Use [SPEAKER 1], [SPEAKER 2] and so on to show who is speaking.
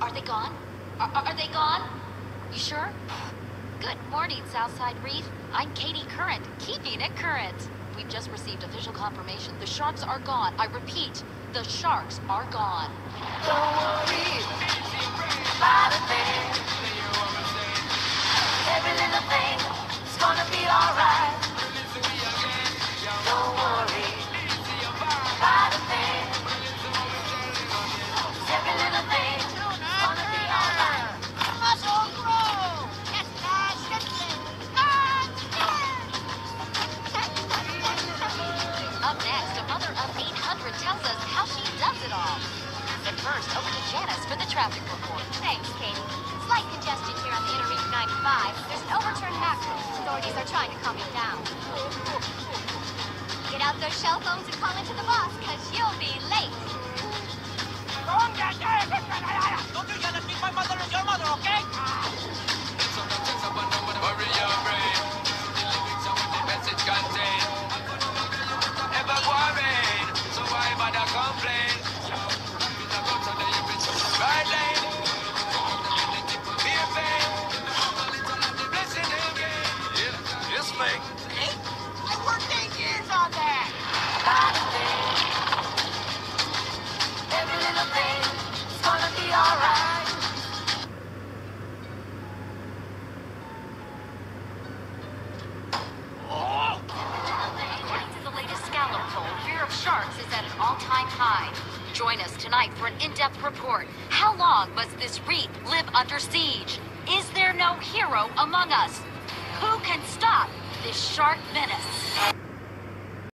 [SPEAKER 1] Are they gone? Are they gone? You sure? Good morning, Southside Reef. I'm Katie Current, keeping it current. We've just received official confirmation. The sharks are gone. I repeat, the sharks are gone.
[SPEAKER 2] Don't worry about a thing. Every little thing is gonna be alright. Don't worry about a thing. Every little thing is gonna be alright.
[SPEAKER 3] Muscle grow! That's
[SPEAKER 1] Up next, a mother of 800 tells us how she does it all. But first, over to Janice for the traffic report.
[SPEAKER 4] Thanks, Katie. Slight congestion here on the Interreach 95. There's an overturned axle. Authorities are trying to calm it down. Get out those shell phones and call into the boss, because you'll be late.
[SPEAKER 3] Don't you yell at me, my mother is your mother, okay?
[SPEAKER 5] Worry your brain. The message contained. Never worried, so why bother complain? Right lane. Fear pain. Blessing again. Yeah, yes, mate.
[SPEAKER 3] Hey, I worked 8 years on that.
[SPEAKER 2] About a thing. Every little thing is gonna be alright.
[SPEAKER 1] According to the latest Scallop poll, fear of sharks is at an all-time high. Join us tonight for an in-depth report. How long must this reef live under siege? Is there no hero among us? Who can stop this shark menace?